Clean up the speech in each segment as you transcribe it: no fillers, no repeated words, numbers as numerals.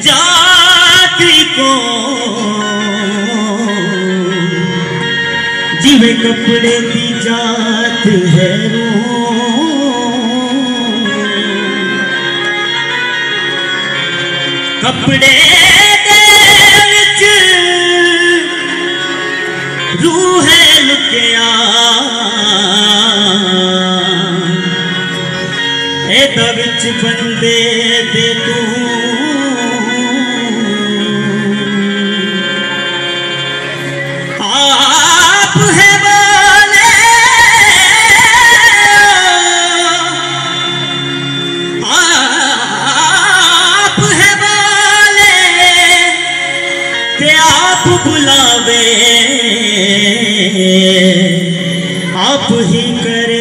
जाति को जिवे कपड़े की जात है कपड़े रूह है लुकिया एदा विच बंदे दे तू आप है बोले आप है बोले ते आप बुलावे आप ही करे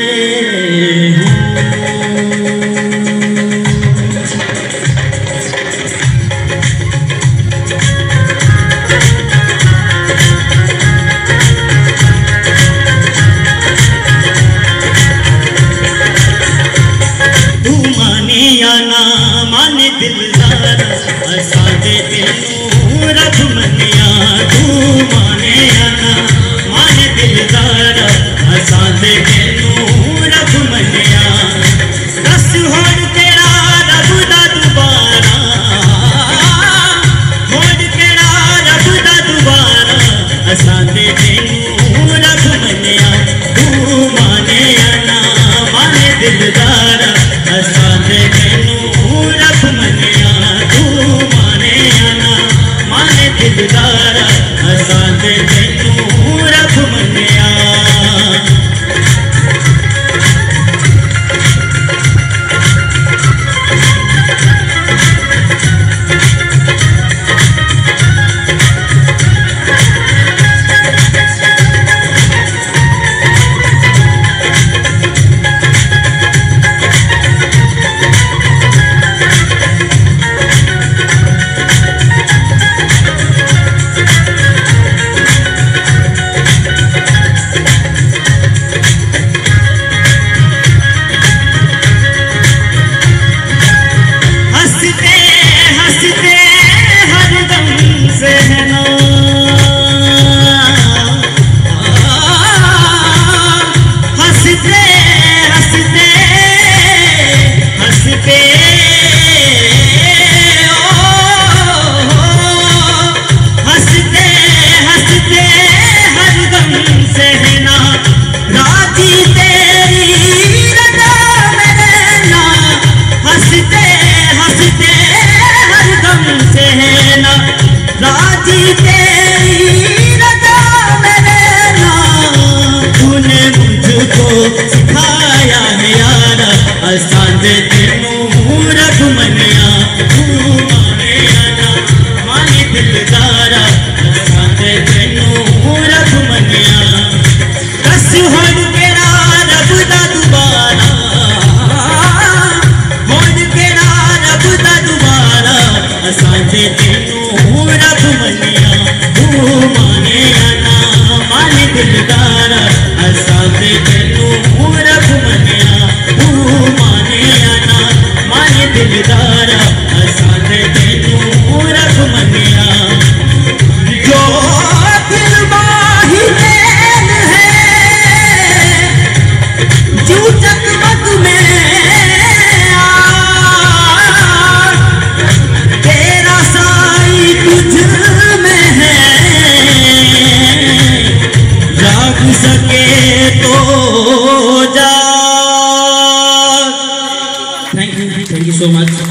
तू माने या ना माने दिलदार असादे तेनू रब मनिया तू माने या ना माने दिलदार असादे तेनू रब मनिया दस होड़ तेरा रब दा दुबारा होड़ तेरा रब दा दुबारा असादे तेनू रब मनिया तू माने या ना माने दिलदार असादे तेनू रब मनिया तू माने या ना माने दिलदार असादे तेनू रब मनिया सिखाया है यार असादे तेनू रब मनिया तू माने या ना माने दिलदार असादे तेनू रब मनिया दस होड़ तेरा रब दा दुबारा होड़ तेरा रब दा दुबारा असादे तेनू रब मनिया तू माने या ना माने दिलदार असादे तेनू रब मनिया तू माने या ना माने दिलदार असादे तेनू रब मनिया जो दिल माही देन है जू जगमग में तेरा साई तुझ में है जाग सके तो जा। Thank you so much.